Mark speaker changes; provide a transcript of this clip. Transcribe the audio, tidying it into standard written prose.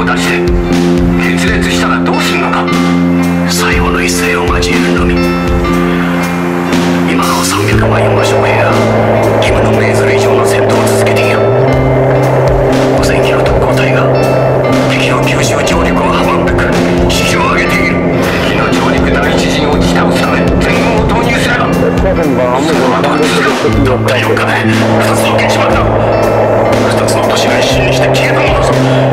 Speaker 1: 出して決裂したらどうするのか。最後の一戦を交えるのみ。今の300万4馬将兵が義務の命ずる以上の戦闘を続けている。5000キロ特攻隊が敵の九州上陸を阻むべく指示を上げている。敵の上陸第一陣を打ち倒すため全軍を投入すれば、その後は続く。たった4日で2つの原子爆弾、2つの都市が一瞬にして消えたのだぞ。